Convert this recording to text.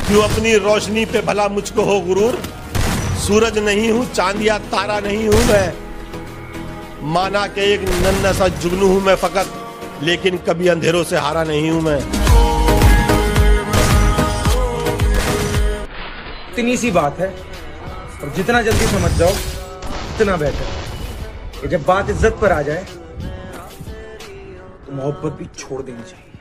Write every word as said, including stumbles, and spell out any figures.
क्यों अपनी रोशनी पे भला मुझको हो गुरूर। सूरज नहीं हूं, चांद या तारा नहीं हूं मैं, माना के एक नन्हा सा जुगनू हूं मैं फकत, लेकिन कभी अंधेरों से हारा नहीं हूं मैं। इतनी सी बात है और जितना जल्दी समझ जाओ उतना बेहतर। जब बात इज्जत पर आ जाए तो मोहब्बत भी छोड़ देनी चाहिए।